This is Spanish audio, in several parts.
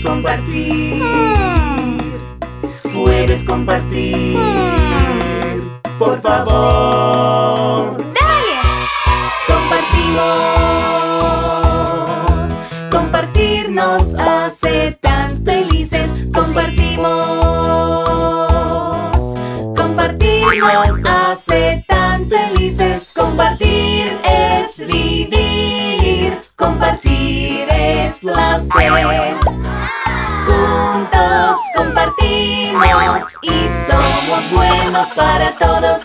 compartir. Puedes compartir. Por favor. ¡Dale! Compartimos. Compartir nos hace tan felices. Compartimos. Compartir nos hace tan felices. Compartir es vivir. Compartir es placer. Juntos compartimos y somos buenos para todos.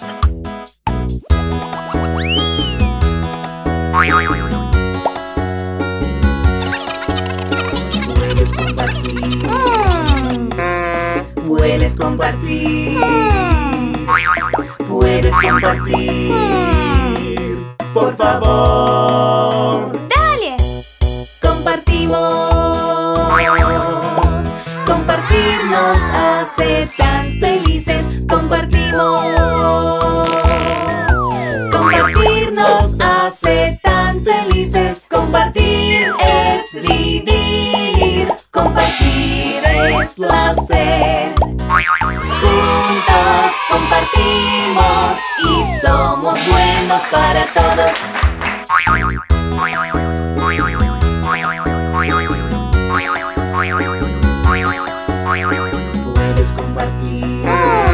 Puedes compartir. Puedes compartir. Puedes compartir. Por favor. ¡Dale! Compartimos. Compartir nos hace tan felices. Compartimos. Compartir nos hace tan felices. Compartir es vivir. Compartir es placer. Juntos compartimos y somos buenos para todos. Puedes compartir.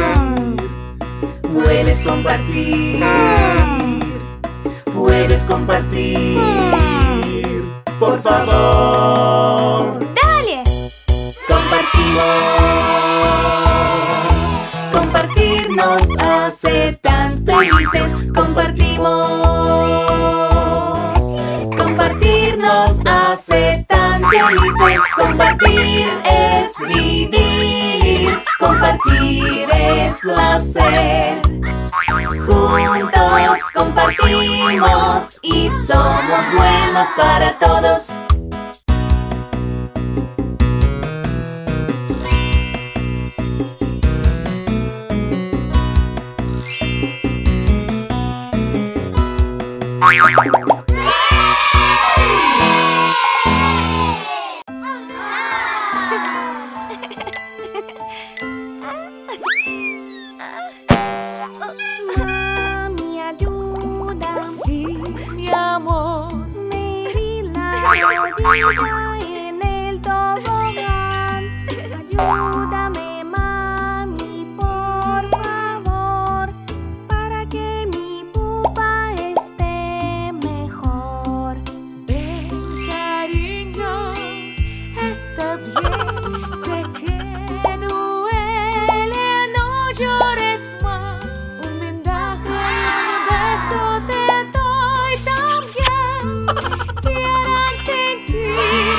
Puedes compartir. Puedes compartir. Por favor. ¡Dale! Compartimos. Compartir nos hace tan felices. Compartimos. Compartir nos hace tan felices. Compartir es vivir. Compartir es placer. Juntos compartimos y somos buenos para todos. Mami, ayuda. Sí, mi amor. Mary la rodilla en el tobogán. Ayúdame, mami, por favor, para que mi pupa esté mejor. Ven, cariño, está bien. Sé que duele, no llores más. Un vendaje, un beso te doy también. Quieran sentir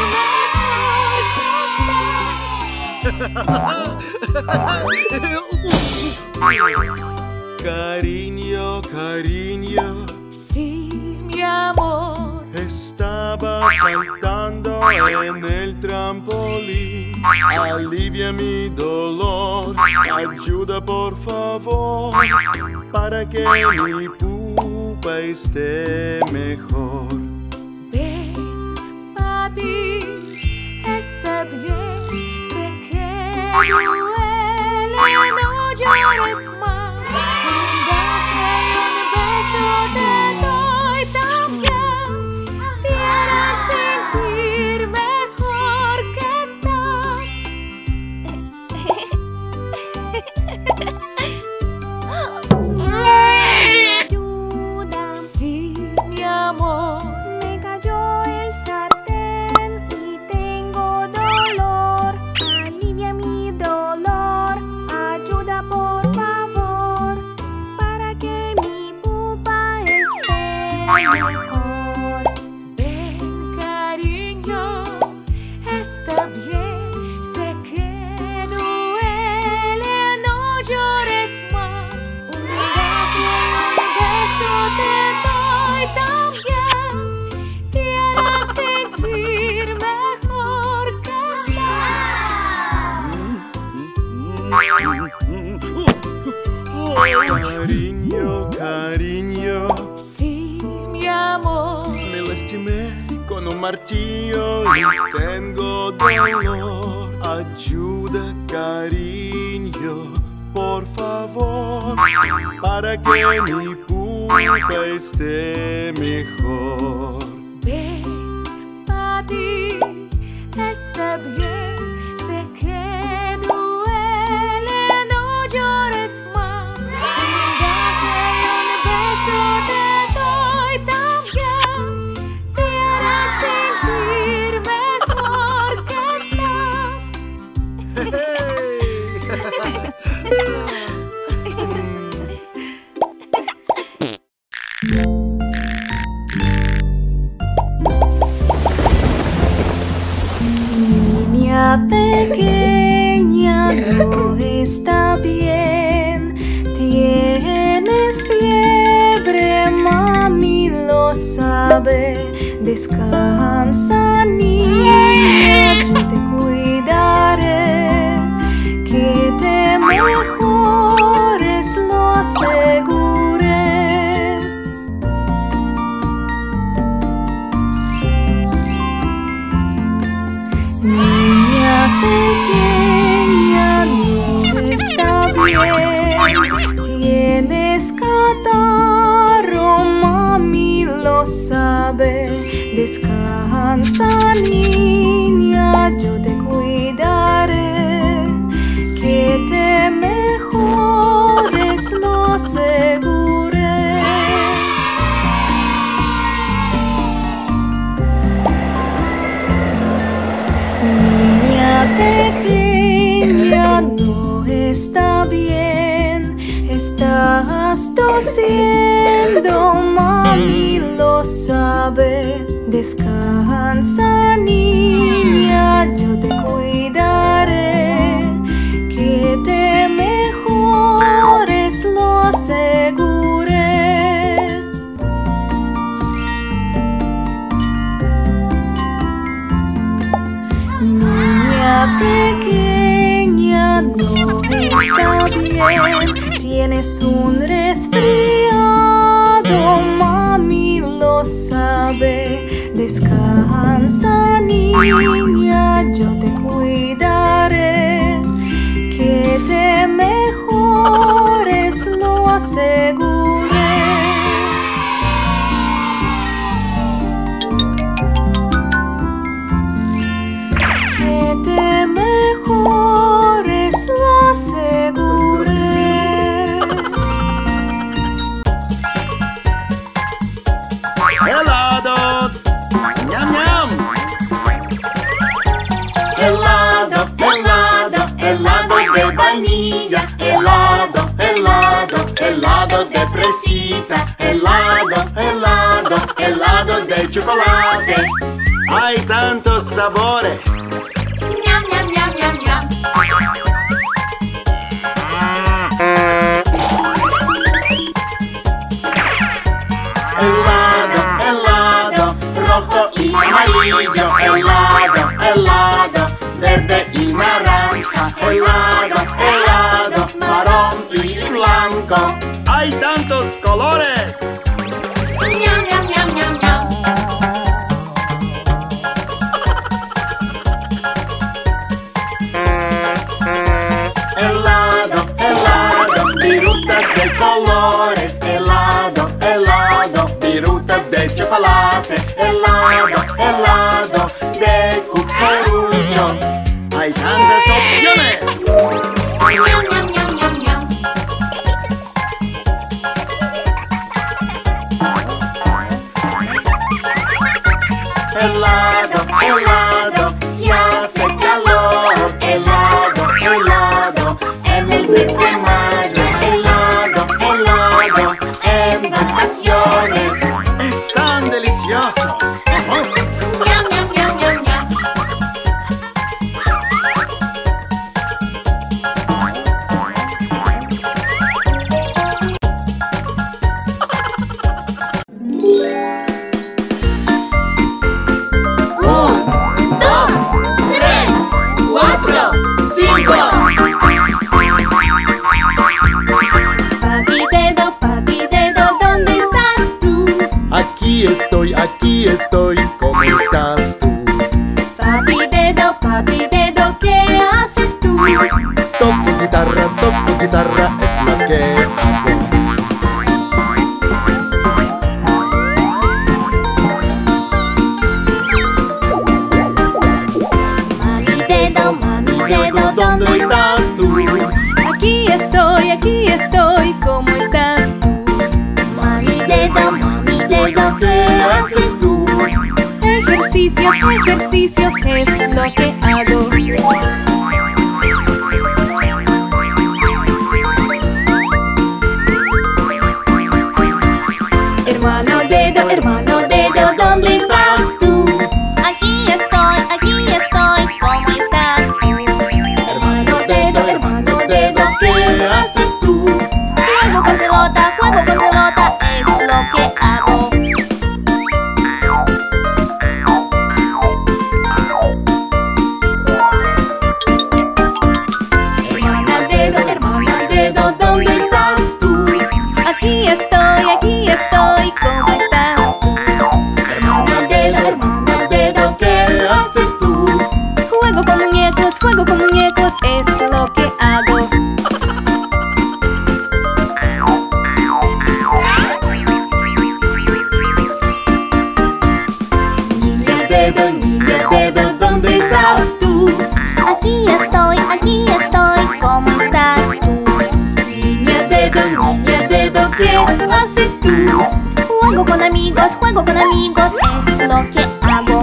Cariño, cariño, Sí, mi amor. estaba saltando en el trampolín. Alivia mi dolor, ayuda por favor, para que mi pupa esté mejor. Ven, papi, está bien. Sé que duele, no llores más. Un vendaje y un beso te doy también. Quieran sentir mejor que estás. Ayuda. Sí, mi amor. Me cayó el sartén y tengo dolor. Alivia mi dolor. Ayuda, por favor, para que mi pupa esté mejor. Ven, cariño, está bien. Sé que duele, no llores más. Un vendaje y un beso te doy también. Quieran sentir mejor que Cariño, cariño, Sí, mi amor. me lastimé con un martillo y tengo dolor. Ayuda, cariño, por favor, para que mi pulpa esté mejor. Ve, papi, está bien, sé que duele, no llores más. Mira que un beso te doy también, te hará sentir mejor que estás. Niña pequeña, no está bien. Tienes fiebre, mami lo sabe. Descansa, niña, yo te cuidaré. Que te mejores, lo aseguré. Niña pequeña, no está bien. Tienes catarro, mami lo sabe. Descansa, niña, yo te cuidaré. Que te mejores, lo aseguré. Niña pequeña, no está bien. Estás tosiendo, mami lo sabe. Descansa, niña, yo te cuidaré. Que te mejores, lo aseguré. Niña pequeña, no está bien. Tienes un resfriado, mami lo sabe. Descansa, niña, yo te cuidaré. Que te mejores, lo aseguré. Que te mejores, lo aseguré. ¡Helados! ¡Ñam, ñam! Helado, helado, helado de vainilla. Helado, helado, helado de fresita. Helado, helado, helado de chocolate. ¡Hay tantos sabores! Ñam, ñam, ñam, ñam, ñam. Helado, helado, rojo y amarillo. Helado, helado, verde y naranja. Helado, helado, marrón y blanco. ¡Hay tantos colores! Ñam, ñam, ñam, ñam, ñam. Helado, helado, virutas de colores. Helado, helado, virutas de chocolate. Helado, helado, de cucurucho. ¡Hay tantas opciones! Ñam, ñam, ñam, ñam, ñam. Helado, helado, si hace calor. Helado, helado, en el mes de mayo. Helado, helado, en vacaciones. ¡Están deliciosos! Ñam, ñam, ñam, ñam, ñam. guitarra es lo que hago. Mami dedo, ¿dónde estás tú? Aquí estoy, ¿cómo estás tú? Mami dedo, ¿qué haces tú? Ejercicios es lo que hago. Hermano dedo, ¿dónde estás tú? Aquí estoy, ¿cómo estás tú? Hermano dedo, ¿qué haces tú? Juego con pelota, es lo que hago. hermano dedo, ¿dónde estás tú? Aquí estoy, ¿cómo estás tú? Hermano dedo, ¿qué haces tú? Juego con muñecos, es lo que hago. Niña dedo, ¿dónde estás tú? Aquí estoy, ¿cómo estás tú? Niña dedo, ¿qué haces tú? Juego con amigos, es lo que hago.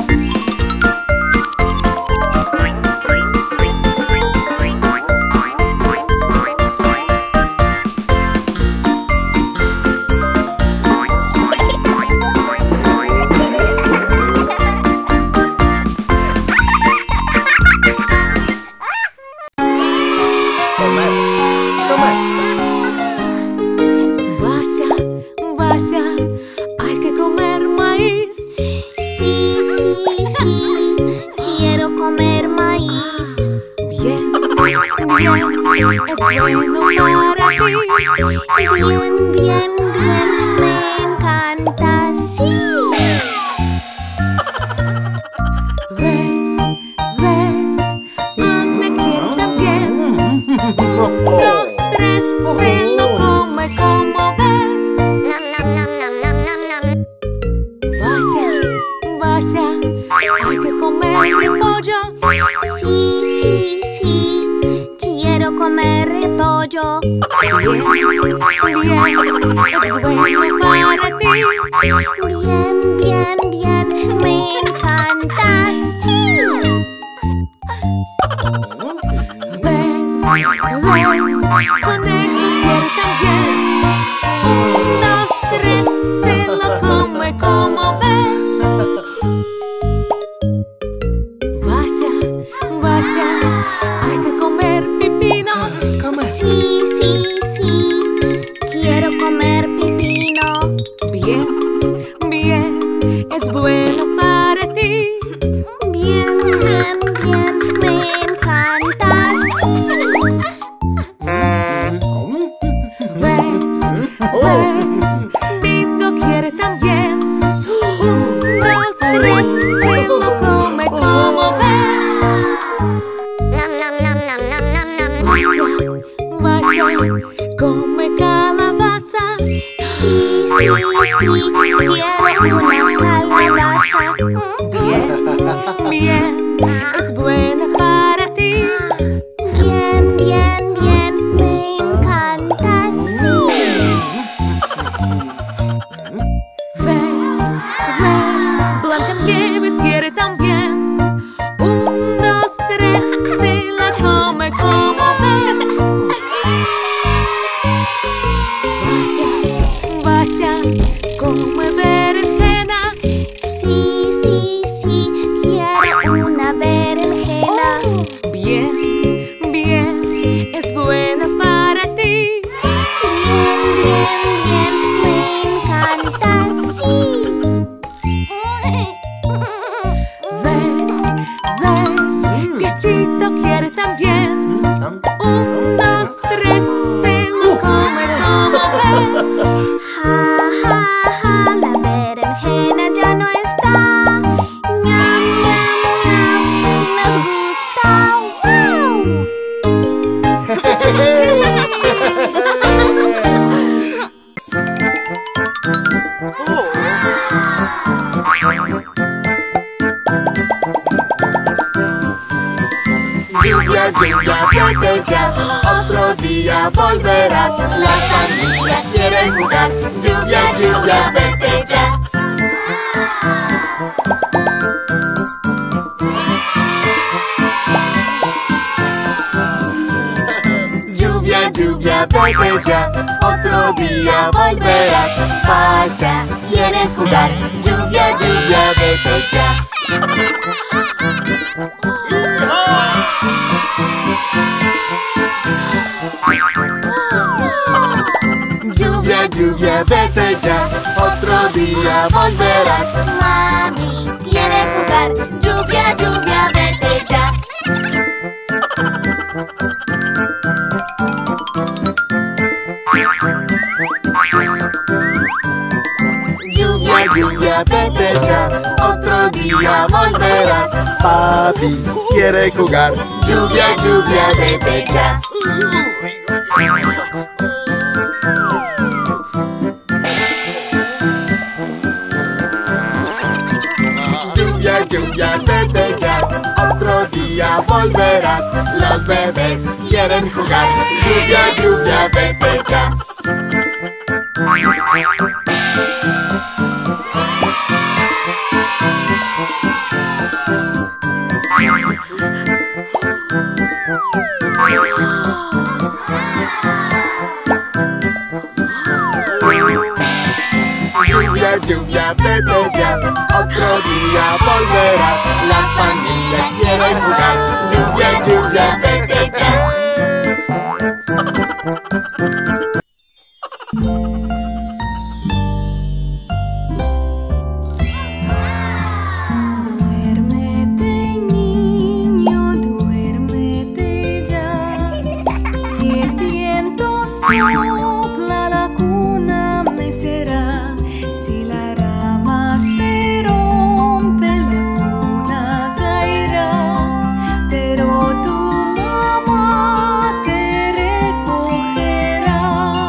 Vaya, hay que comer maíz. Sí, quiero comer maíz. Bien, es bueno para ti. Bien, me encanta, sí. ¿Ves? Anda quiere también. 1, 2, 3, se lo come como ves. Vaya, hay que comer repollo. Sí, quiero comer repollo. Bien, es bueno para ti. Bien, me encanta, sí. ¿Ves? Conejo quiere también. 1, 2, 3, se lo come como ves. Vaya, hay que comer pepino. Sí, quiero comer pepino. Bien, es bueno para ti. Bien, me encanta, sí. ¿Ves? Bingo quiere también. 1, 2, 3, se lo come como ves. Vaya, come calabaza. Sí, quiero una calabaza. Bien, es buena para ti. Bien, me encanta, sí. ¿Ves? Blancanieves quiere también. 1, 2, 3, se la come como ves. Vaya, come berenjena. Sí, quiero una berenjena. Bien, es buena para ti. Bien, me encanta, sí. ¿Ves? Piachito quiere también. 1, 2, 3, se lo come como ves. Ja, la berenjena ya no está. Ñam, nos gusta. ¡Wow! día volverás. La familia quiere jugar. Lluvia, lluvia, vete ya. Lluvia, lluvia, vete ya. Otro día volverás. Pasa, quieren jugar. Lluvia, lluvia, vete ya. Lluvia, lluvia, vete ya. Otro día volverás. Mami quiere jugar. Lluvia, lluvia, vete ya. Lluvia, lluvia, vete ya. Otro día volverás. Papi quiere jugar. Lluvia, lluvia, vete ya. Lluvia, lluvia, vete ya. Otro día volverás. Los bebés quieren jugar. Lluvia, lluvia, vete ya. Lluvia, lluvia, vete ya. Otro día volverás. La familia quiere jugar. Lluvia, lluvia, vete ya. Duérmete, niño, duérmete ya. Si el viento sopla, la cuna mecerá. Si la rama se rompe, la cuna caerá. Pero tu mamá te recogerá.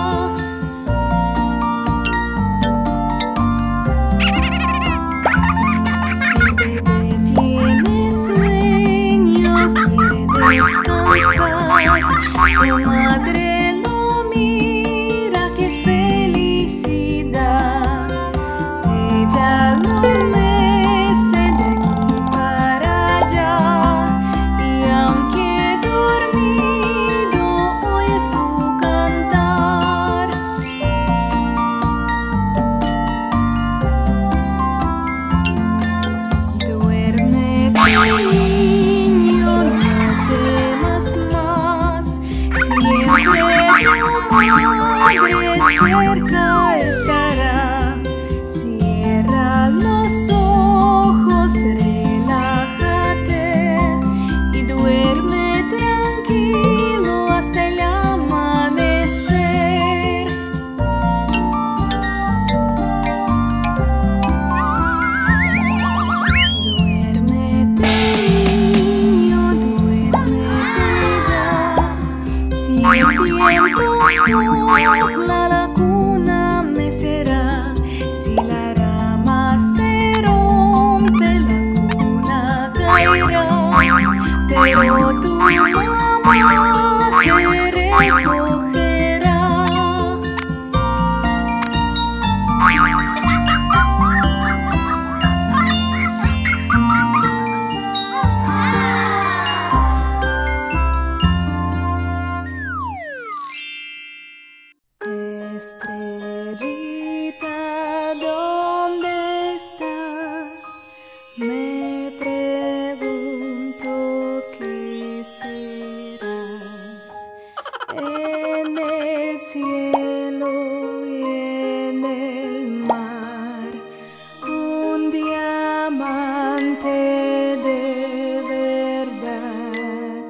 El bebé tiene sueño, quiere descansar. Su madre lo mira, qué felicidad. Ella lo mece de aquí para allá. Y aunque dormido, oye su cantar. Duérmete, niño, no temas más. Siempre tu madre cerca estará. Cierra los ojos, relájate y duerme tranquilo hasta el amanecer. Duérmete, niño, duérmete ya. Si el viento sopla, la cuna mecerá. Si la rama se rompe, la cuna caerá. Pero tu mamá te recogerá. Estrellita, ¿dónde estás? Me pregunto qué serás. En el cielo y en el mar, un diamante de verdad.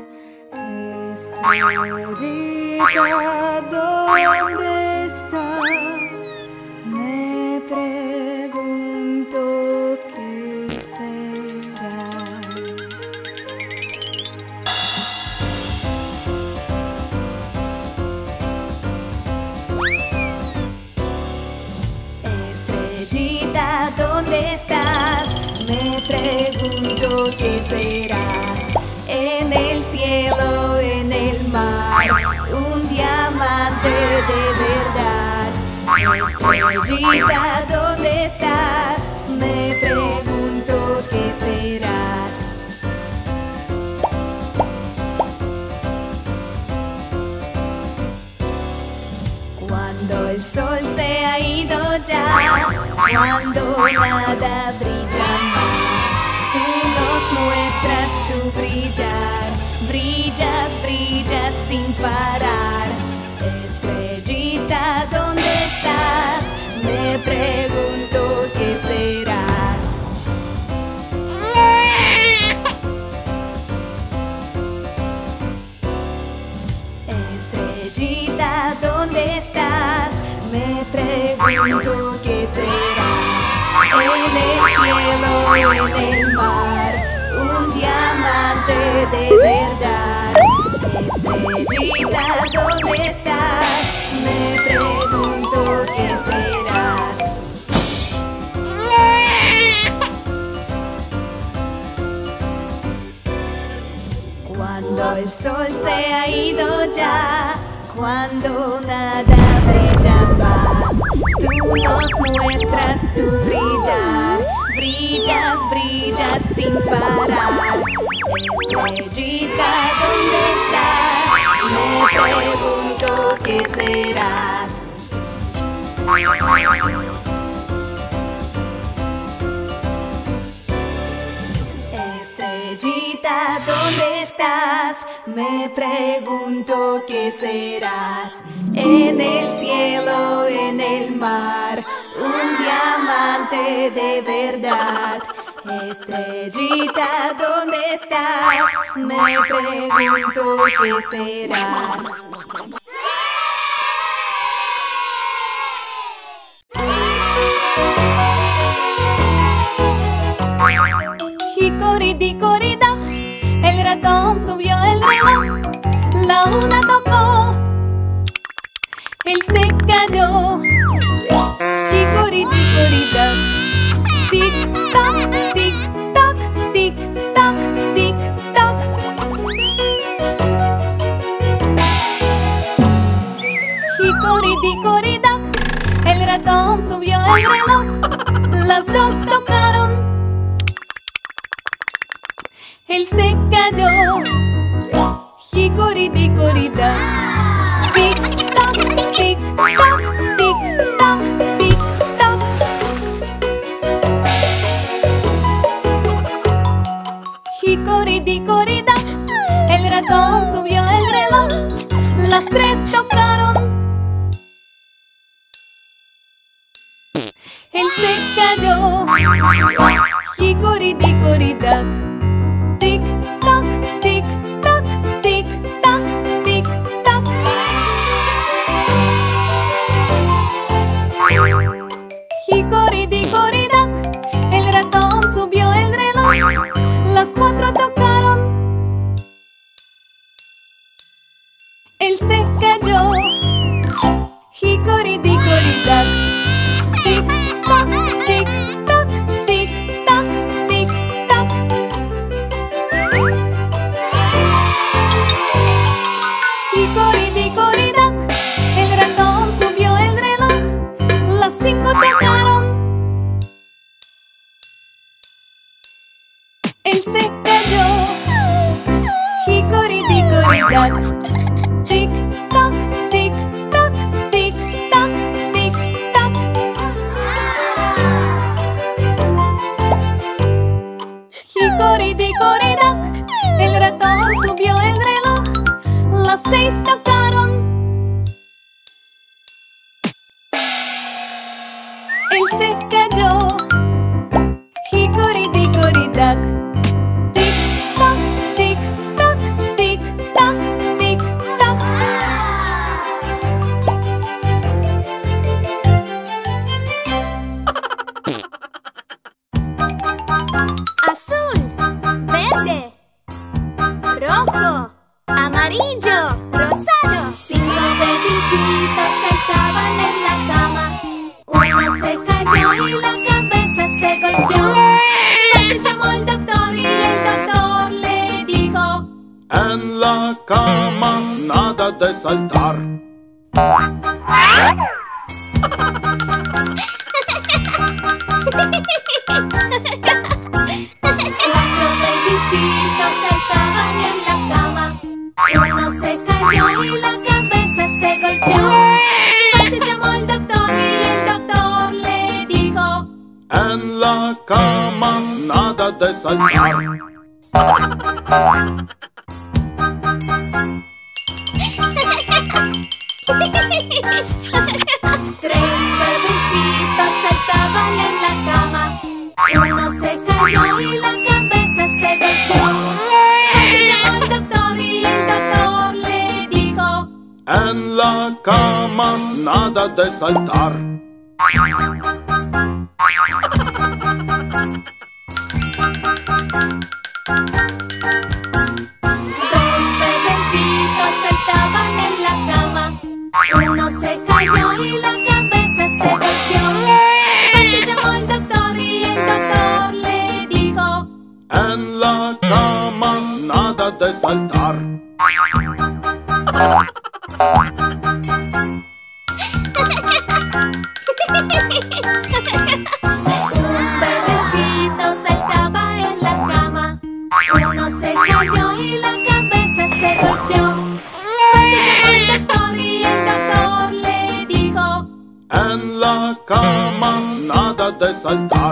Estrellita, ¿dónde estás? Me pregunto qué serás. Estrellita, ¿dónde estás? Me pregunto qué serás. En el cielo, en el mar, un diamante amante de verdad. Estrellita, ¿dónde estás? Me pregunto qué serás. Cuando el sol se ha ido ya, cuando nada brilla más, tú nos muestras tu brillar. Brillas, brillas sin parar. Estrellita, ¿dónde estás? Me pregunto qué serás. Estrellita, ¿dónde estás? Me pregunto qué serás. En el cielo, en el mar, un diamante de verdad. Estrellita, ¿dónde estás? Me pregunto qué serás. Cuando el sol se ha ido ya, cuando nada brilla más, tú nos muestras tu brillar. Brillas, brillas sin parar. Estrellita, ¿dónde estás? Me pregunto qué serás. Estrellita, ¿dónde estás? Me pregunto qué serás. En el cielo, en el mar, un diamante de verdad. Estrellita, ¿dónde estás? Me pregunto qué serás. Hicoridi-corida, el ratón subió el reloj. La una tocó, él se cayó. Hicoridi-corida, tic-toc, tic-toc, tic-toc, tic-toc. Hicoridi-corida, el ratón subió el reloj. Las dos tocaron, él se cayó. Hicoridi-corida, tic-toc, tic-toc, tic-toc, tic-toc. Hicoridi-corida, el ratón subió el reloj. Las tres tocaron, él se cayó. Hicoridi-corida, tic-toc, tic-toc, tic-toc, tic-toc. Hicoridi-corida, el ratón subió el reloj. Las cuatro tocaron, él se cayó. Hicoridi-corida, tic-toc, tic-toc, tic-toc, tic-toc. Hicoridi-corida, el ratón subió el reloj. Las cinco tocaron, él se cayó. Hicoridi-corida, tic-toc, tic-toc, tic-toc, tic-toc. Hicoridi-corida, el ratón subió el reloj. Las seis tocaron, él se cayó. Hicoridi-corida, tic-toc, tic-toc, tic-toc, tic-toc. Azul, verde, rojo, amarillo, rosado. 5 bebecitos saltaban en la cama. Uno se cayó y la cabeza se golpeó. Se llamó el doctor y el doctor le dijo: en la cama nada de saltar. Cuatro babycitos saltaban en la cama. Uno se cayó y la cabeza se golpeó. Se llamó el doctor y el doctor le dijo: En la cama nada de saltar. Tres bebecitos saltaban en la cama. Uno se cayó y la cabeza se golpeó. Se llamó el doctor y el doctor le dijo: En la cama nada de saltar. Dos bebecitos saltaban en la cama. Uno se cayó y la cabeza se golpeó. Se llamó el doctor y el doctor le dijo: En la cama nada de saltar. Un bebecito saltaba en la cama. Uno se cayó y la cabeza se golpeó. Se llamó el doctor y el doctor le dijo: En la cama nada de saltar.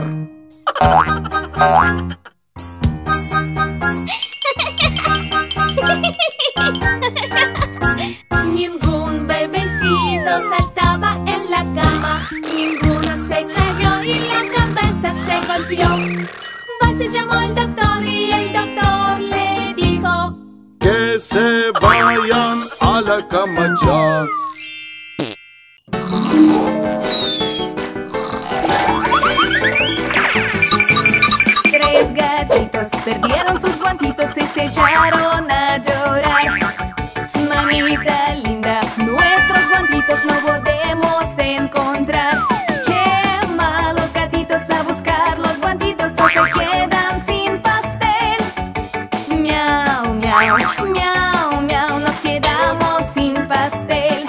Ningún bebecito saltaba en la cama. Ninguno se cayó y la cabeza se golpeó. Se llamó el doctor y el doctor le dijo: Que se vayan a la cama ya. Tres gatitos perdieron sus guantitos y se echaron a llorar. Mamita linda, nuestros guantitos no podemos encontrar. Qué malos gatitos a buscar los guantitos o se quedan sin pastel. Miau, miau, miau, miau, nos quedamos sin pastel.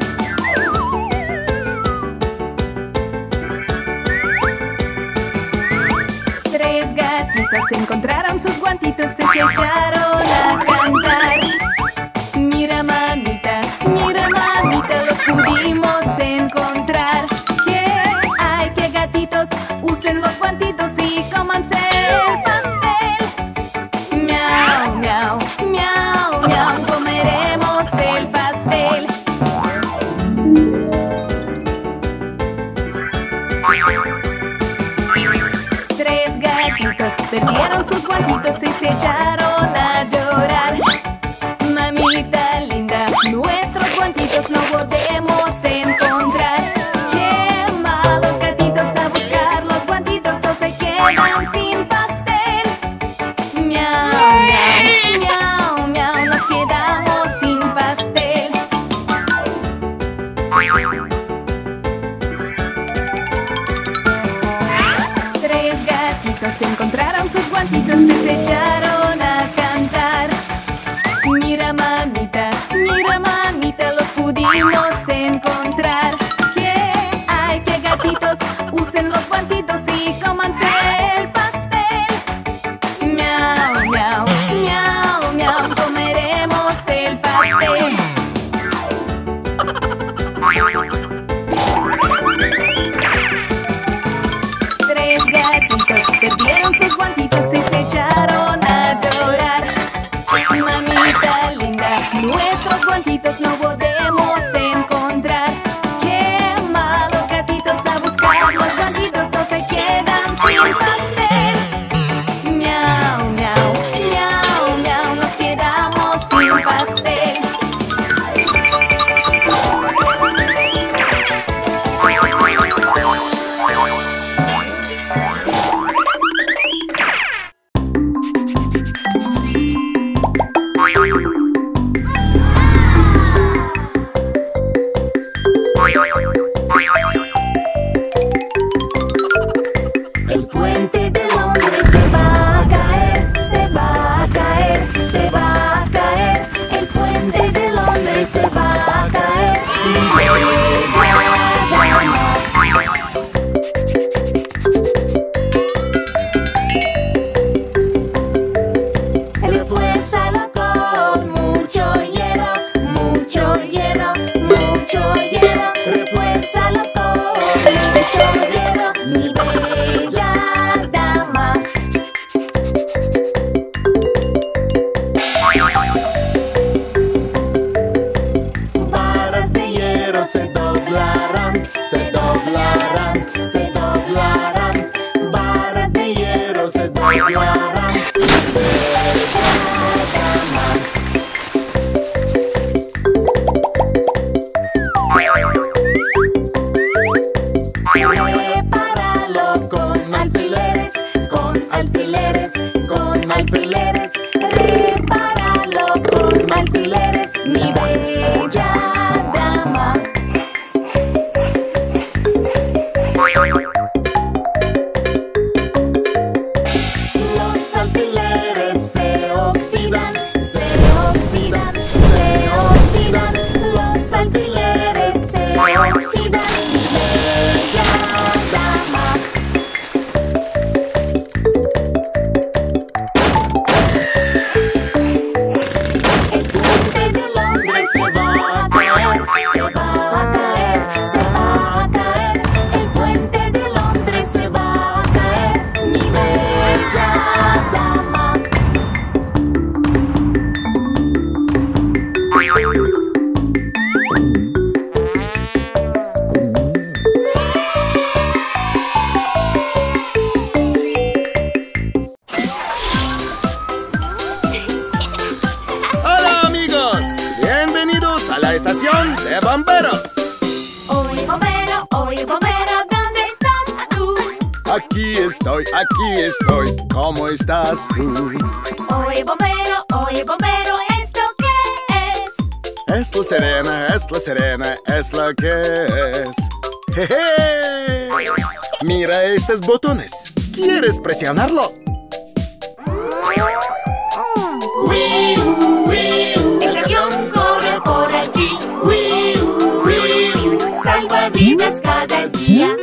Tres gatitos encontraron sus guantitos y se echaron a cantar. Mira mamita, los pudimos encontrar. ¿Qué hay? Que gatitos usen los guantitos y cómanse el pastel. Miau, miau, miau, miau, comeremos el pastel. Tres gatitos perdieron sus guantitos y se echaron a llorar. Mamita linda, nuestros guantitos no podemos encontrar. Qué malos gatitos a buscar los guantitos o se quedan sin pastel. Miau, miau, miau, miau, nos quedamos sin pastel. Tres gatitos encontraron sus guantitos y se echaron a cantar. Mira mamita, los pudimos encontrar. ¿Qué hay? Que gatitos usen los guantitos y cómanse el pastel. Miau, miau, miau, miau, comeremos el pastel. Tres gatitos perdieron sus guantitos y se echaron a llorar. Mamita linda, nuestros guantitos no podemos encontrar. Qué malos gatitos a buscar los guantitos o se quedan sin pastel. Miau, miau, miau, miau, nos quedamos sin pastel. doblarán, se doblarán, se doblarán. Varas de hierro se doblarán. Prepáralo con alfileres, con alfileres, con alfileres. Prepáralo con alfileres, mi bella dama. Los alfileres se oxidan, se oxidan, se oxidan. Los alfileres se oxidan, mi bella dama. El puente de Londres se va a caer, se va a caer, se va a caer. El puente de Londres se va a caer, mi bella dama. ¡Hola amigos! Bienvenidos a la estación de bomberos. Oye bombero, ¿dónde estás tú? Aquí estoy, ¿cómo estás tú? Oye bombero, ¿esto qué es? Es la sirena, es lo que es. ¡Jeje! Mira estos botones. ¿Quieres presionarlo? El camión corre por aquí. Salva vidas cada día.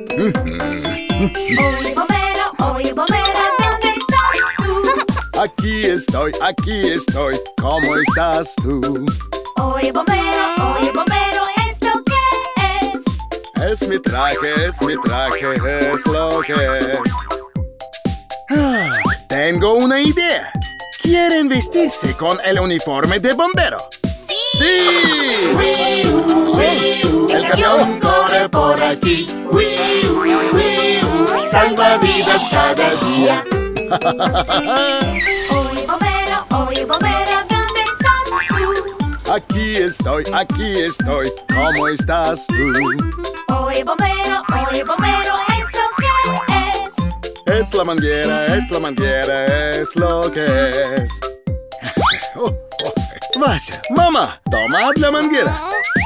Oye bombero, ¿dónde estás tú? Aquí estoy, ¿cómo estás tú? Oye bombero, ¿esto qué es? Es mi traje, es lo que es. Tengo una idea. ¿Quieren vestirse con el uniforme de bombero? ¡Sí! El camión corre por aquí. Salva vidas cada día. Oye bombero, ¿dónde estás tú? Aquí estoy, ¿cómo estás tú? Oye bombero, ¿esto qué es? Es la manguera, es lo que es. Vaya, mamá, tomad la manguera.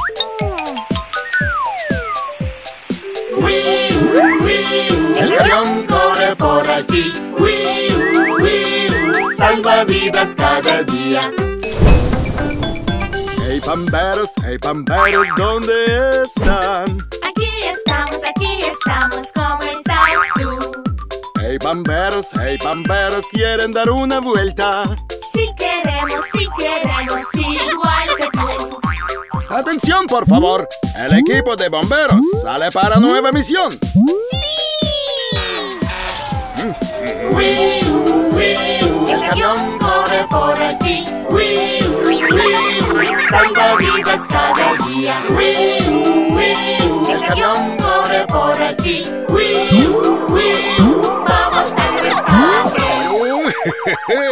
El camión corre por aquí. Salva vidas cada día. Hey bomberos, ¿dónde están? Aquí estamos, ¿cómo estás tú? Hey bomberos, ¿quieren dar una vuelta? Si queremos, igual que tú. Atención, por favor. El equipo de bomberos sale para nueva misión. El camión corre por aquí. Salva vidas cada día. El camión corre por aquí. Vamos al rescate.